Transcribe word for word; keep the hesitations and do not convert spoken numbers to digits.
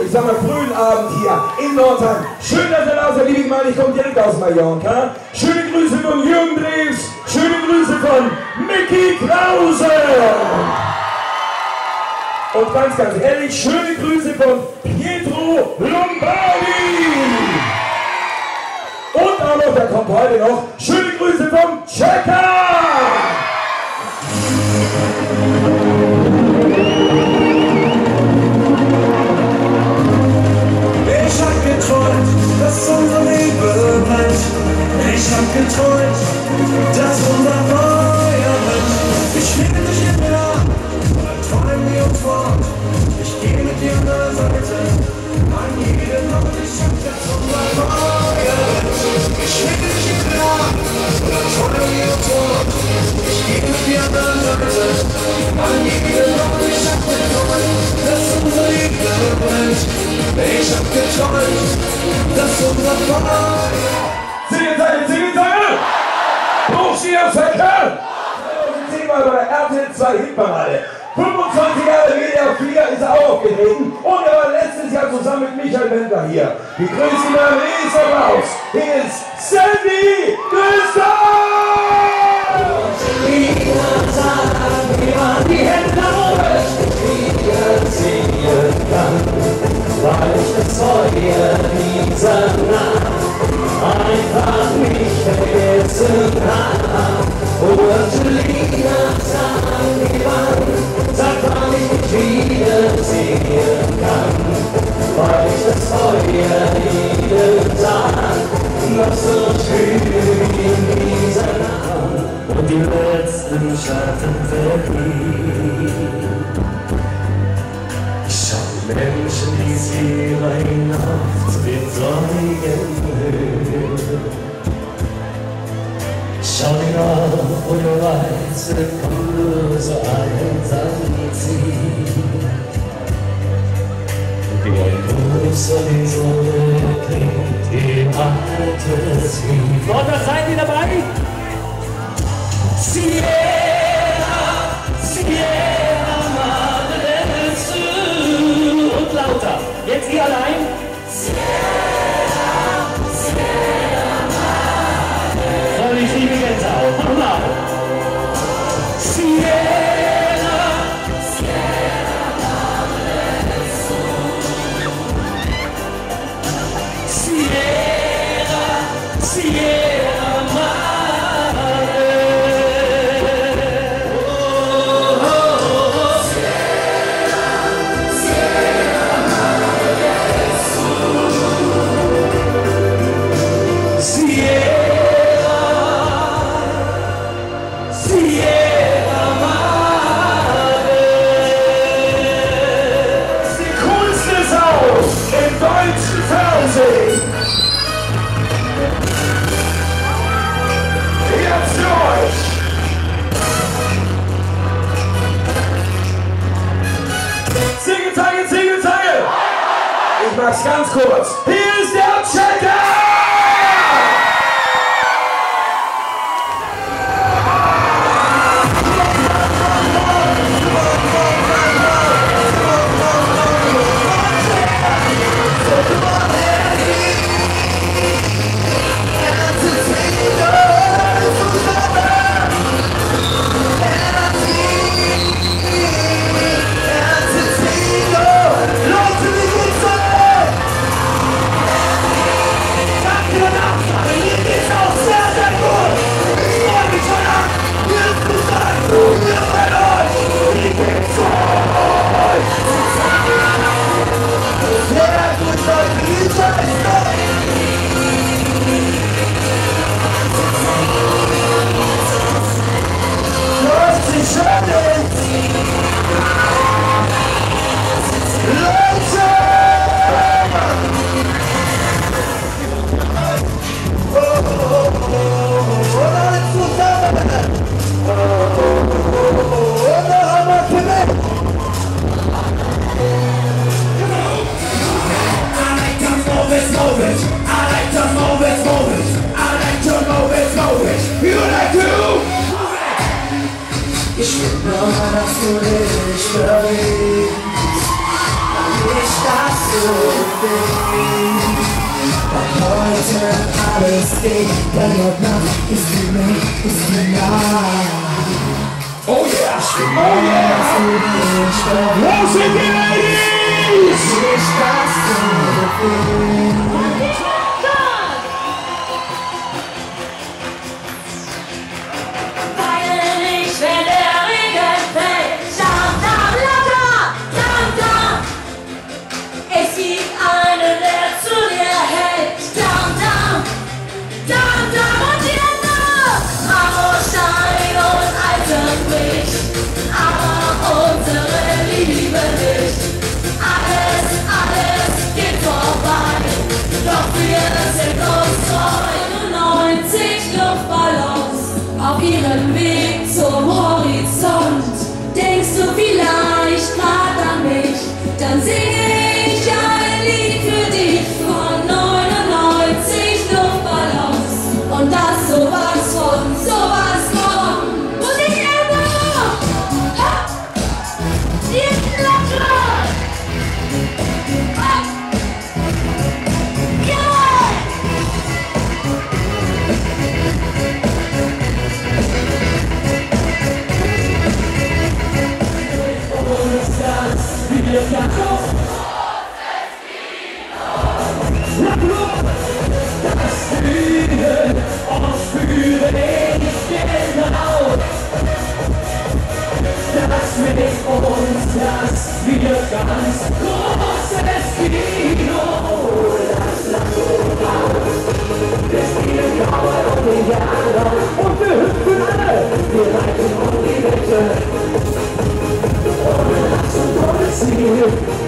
ich sag mal, frühen Abend hier in Nordheim. Schön, dass ihr da seid, liebe Gemeinde, ich komme direkt aus Mallorca. Schöne Grüße von Jürgen Drews, schöne Grüße von Micky Krause. Und ganz, ganz ehrlich, schöne Grüße von Pietro Lombardi. Und auch noch, da kommt heute noch, schöne Grüße vom Checker. Ich hab geträumt, dass unser Leben brennt. Ich hab geträumt, dass unser Feuer brennt. Ich nehme dich in mir an, dann träumen wir uns fort. Ich geh mit dir an der Seite, an jeden Ort. Ich hab jetzt unser Feuer brennt. Ich nehme dich in mir an, dann träumen wir uns fort. Ich geh mit dir an der Seite, an jeden Ort. Ich hab geträumt, dass unser Leben brennt. Ich hab geträumt, dass unser Feuer... Zingelzange, Zingelzange! Hochschieberfäcker! zehnmal bei der R T L zwei Hitparade. fünfundzwanzig Jahre W D R-Flieger ist er auch aufgetreten und er war letztes Jahr zusammen mit Michael Wendler hier. Die größten Riesen raus. Hier ist Sandy Gustav! Die Hände nach oben! Wir singen kann, weil ich das Feuer dieser Nacht einfach nicht vergessen kann. Oh, Angelina, sag mir wann, sag wann ich mich wieder sehen kann, weil ich das Feuer jeden Tag noch so schön wie in dieser Nacht und die letzten Schatten vergehen. Menschen, die sie hinauf zu den sonnigen Höhen. Schau hinauf, wo der weiße Kuh so einsam zieht. Wie ein Gruß an die Sonne klingt im altes Lied. Und da seid ihr dabei? Sierra, Sierra Madre und lauter. Jetzt ihr allein. Sierra, Sierra Madre. Voll ich liebe Gänsehaut. Nochmal. Sierra, Sierra Madre. Sierra, Sierra Madre. Oh, oh, oh. Sierra, Sierra Madre. Sierra, Sierra Madre. Die coolste Sau im deutschen Fernsehen. Jetzt für euch. Zingelzange, Zingelzange. Ich mach's ganz kurz. Hier ist der Checker. Leute, wie geht's euch? bewegt. Weil heute alles geht, denn heute Nacht ist die Nacht, ist die Nacht. Oh yeah! Oh yeah! Wo sind die Ladies? Ich das bewegt. Auf ihrem Weg zum Horizont denkst du vielleicht grad an mich, dann singe ich ein Lied für dich von neunundneunzig Luftballons und das sowas von, sowas von Musik immer! Ha! Die Glocke! Ha! Ja! Das Fühlen und Fühle ich genau. Das mit uns, das wir ganz großes Kino. Das Land wir spielen Cowboy und Indianer und wir hüpfen alle, wir reiten um die Wette. Ohne Lass und ohne Ziel.